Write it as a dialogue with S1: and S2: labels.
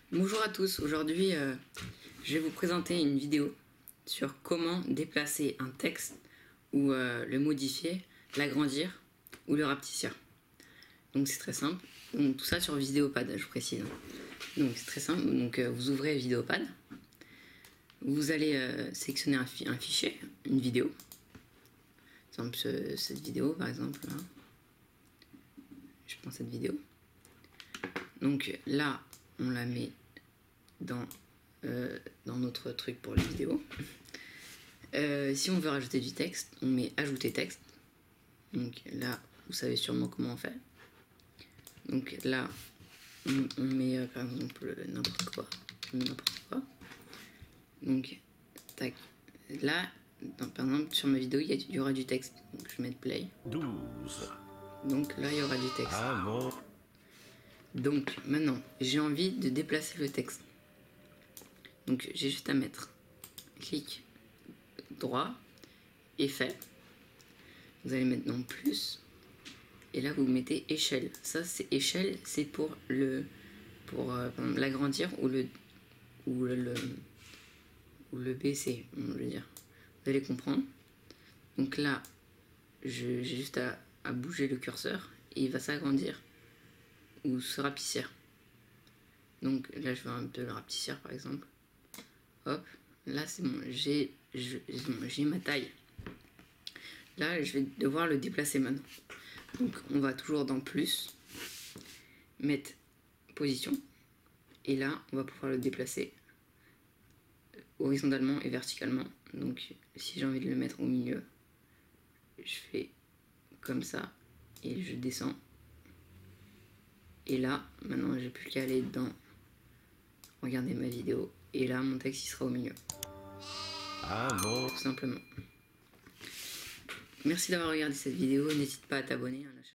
S1: Bonjour à tous, aujourd'hui je vais vous présenter une vidéo sur comment déplacer un texte ou le modifier, l'agrandir ou le rapetisser. Donc c'est très simple, donc tout ça sur Vidéopad, je vous précise. Donc c'est très simple, donc vous ouvrez Vidéopad, vous allez sélectionner un fichier, une vidéo, par exemple cette vidéo par exemple, là. Je prends cette vidéo, donc là on la met dans notre truc pour les vidéos. Si on veut rajouter du texte, on met ajouter texte. Donc là, vous savez sûrement comment on fait. Donc là, on met par exemple n'importe quoi. Donc, tac. Là, par exemple, sur ma vidéo, il y aura du texte. Donc je vais mettre play.
S2: 12.
S1: Donc là, il y aura du texte.
S2: Ah bon.
S1: Donc maintenant, j'ai envie de déplacer le texte. Donc j'ai juste à mettre clic droit, effet. Vous allez mettre dans plus. Et là, vous mettez échelle. Ça, c'est échelle, c'est pour l'agrandir ou le baisser, on veut dire. Vous allez comprendre. Donc là, j'ai juste à bouger le curseur et il va s'agrandir ou se rapetisser. Donc là, je vais un peu le rapetisser par exemple. Hop, là c'est bon, j'ai ma taille. Là, je vais devoir le déplacer maintenant. Donc on va toujours dans plus, mettre position, et là on va pouvoir le déplacer horizontalement et verticalement. Donc si j'ai envie de le mettre au milieu, je fais comme ça et je descends. Et là, maintenant j'ai plus qu'à aller dans regarder ma vidéo, et là mon texte il sera au milieu.
S2: Ah bon.
S1: Tout simplement. Merci d'avoir regardé cette vidéo, n'hésite pas à t'abonner.